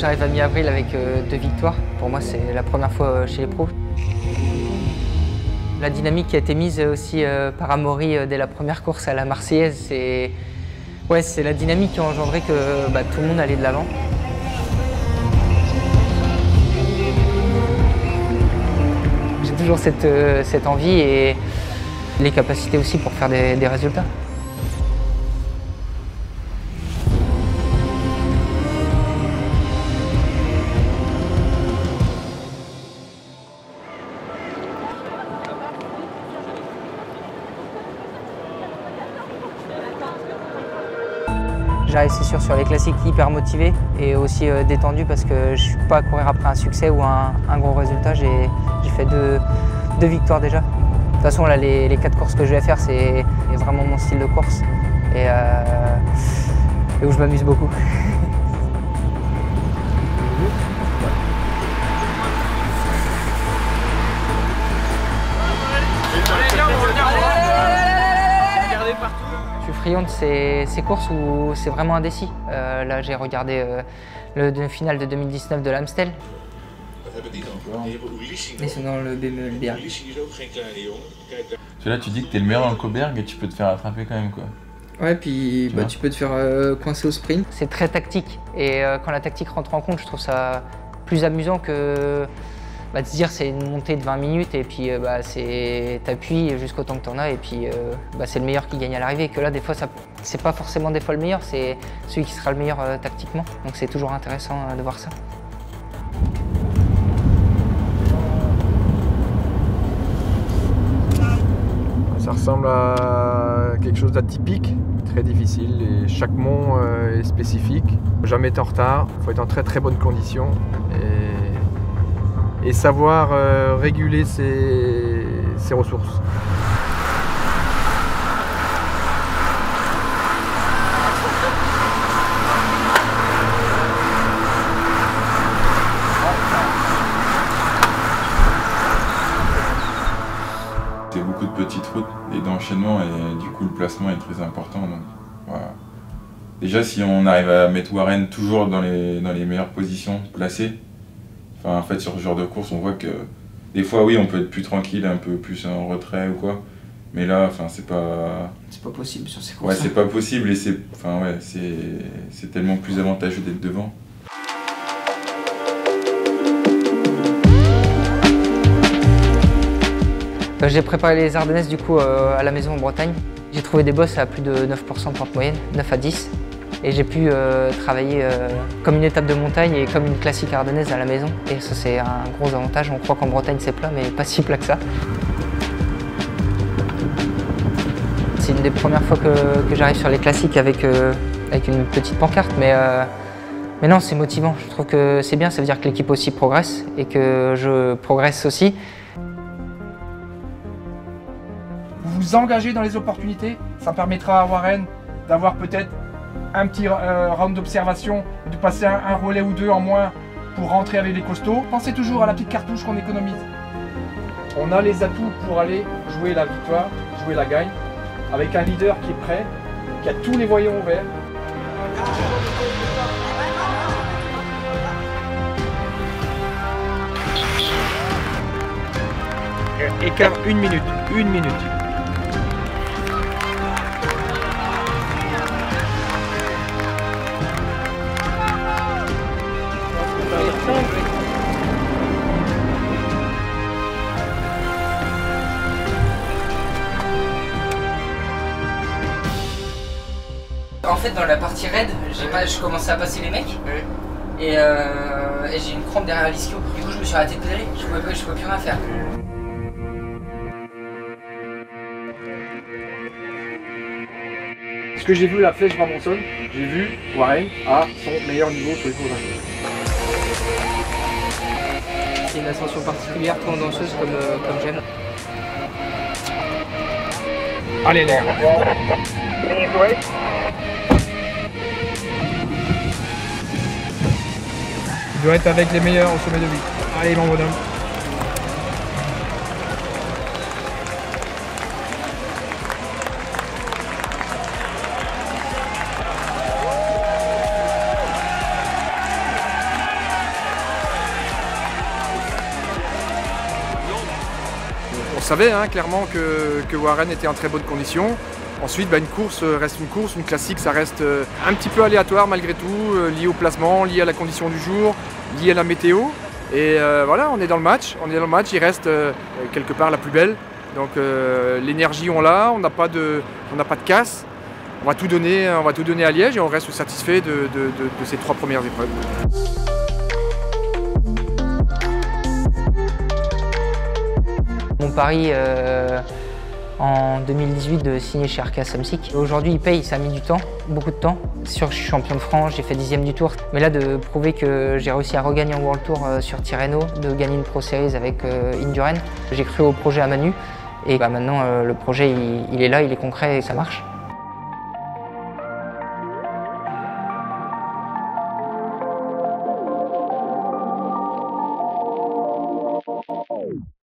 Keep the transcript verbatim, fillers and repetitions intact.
J'arrive à mi-avril avec euh, deux victoires. Pour moi, c'est la première fois euh, chez les pros. La dynamique qui a été mise aussi euh, par Amaury euh, dès la première course à la Marseillaise, c'est ouais, c'est la dynamique qui a engendré que bah, tout le monde allait de l'avant. J'ai toujours cette, euh, cette envie et les capacités aussi pour faire des, des résultats. J'arrive, c'est sûr, sur les classiques hyper motivé et aussi euh, détendu parce que je ne suis pas à courir après un succès ou un, un gros résultat. J'ai fait deux, deux victoires déjà. De toute façon, là, les, les quatre courses que je vais faire, c'est vraiment mon style de course et, euh, et où je m'amuse beaucoup. Je suis friand de ces, ces courses où c'est vraiment indécis. Euh, là, j'ai regardé euh, le, le final de deux mille dix-neuf de l'Amstel. Et c'est dans le B M W Berg. Là, tu dis que tu es le meilleur dans le Coberg et tu peux te faire attraper quand même, quoi. Ouais, puis tu, bah, tu peux te faire euh, coincer au sprint. C'est très tactique et euh, quand la tactique rentre en compte, je trouve ça plus amusant que bah, de se dire c'est une montée de vingt minutes et puis euh, bah, t'appuies jusqu'au temps que t'en as et puis euh, bah, c'est le meilleur qui gagne à l'arrivée. Que là, des fois, c'est pas forcément des fois le meilleur, c'est celui qui sera le meilleur euh, tactiquement. Donc c'est toujours intéressant euh, de voir ça. Ça ressemble à quelque chose d'atypique, très difficile et chaque mont euh, est spécifique. Jamais être en retard, il faut être en très très bonne condition et, et savoir euh, réguler ses, ses ressources. C'est beaucoup de petites routes et d'enchaînement et du coup le placement est très important. Donc, voilà. Déjà si on arrive à mettre Warren toujours dans les, dans les meilleures positions placées, enfin, en fait sur ce genre de course on voit que des fois oui on peut être plus tranquille, un peu plus en retrait ou quoi, mais là enfin c'est pas... C'est pas possible sur ces courses. Ouais c'est pas possible et c'est enfin, ouais, c'est tellement plus avantageux d'être devant. J'ai préparé les Ardennaises du coup euh, à la maison en Bretagne. J'ai trouvé des bosses à plus de neuf pour cent de pente moyenne, neuf à dix. Et j'ai pu euh, travailler euh, comme une étape de montagne et comme une classique ardennaise à la maison. Et ça c'est un gros avantage. On croit qu'en Bretagne c'est plat, mais pas si plat que ça. C'est une des premières fois que, que j'arrive sur les classiques avec, euh, avec une petite pancarte. Mais, euh, mais non, c'est motivant. Je trouve que c'est bien, ça veut dire que l'équipe aussi progresse et que je progresse aussi. Vous engagez dans les opportunités, ça permettra à Warren d'avoir peut-être un petit euh, round d'observation, de passer un, un relais ou deux en moins pour rentrer avec les costauds. Pensez toujours à la petite cartouche qu'on économise. On a les atouts pour aller jouer la victoire, jouer la gagne, avec un leader qui est prêt, qui a tous les voyants ouverts. Écart une minute, une minute. En fait, dans la partie raid, pas, je commençais à passer les mecs et, euh, et j'ai une crampe derrière l'ischio. Du coup, je me suis arrêté de pédaler, je pouvais, je pouvais plus rien faire. Ce que j'ai vu la flèche Brabançonne, j'ai vu Warren à son meilleur niveau sur les cours d'arrivée. C'est une ascension particulière, tendanceuse comme, euh, comme j'aime. Allez l'air. Il doit être avec les meilleurs au sommet de vie. Allez mon bonhomme. savait hein, clairement que, que Warren était en très bonne condition. Ensuite, bah, une course reste une course, une classique ça reste un petit peu aléatoire malgré tout, lié au placement, lié à la condition du jour, lié à la météo. Et euh, voilà, on est dans le match, on est dans le match, il reste euh, quelque part la plus belle. Donc euh, l'énergie on l'a, on n'a pas de, on n'a pas de casse. On va tout donner, on va tout donner à Liège et on reste satisfait de, de, de, de ces trois premières épreuves. Mon pari euh, en deux mille dix-huit de signer chez Arca Samsic. Aujourd'hui il paye, ça a mis du temps, beaucoup de temps. C'est sûr que je suis champion de France, j'ai fait dixième du Tour. Mais là de prouver que j'ai réussi à regagner en World Tour euh, sur Tirreno, de gagner une Pro Series avec euh, Indurain. J'ai cru au projet à Manu et bah, maintenant euh, le projet il, il est là, il est concret et ça marche.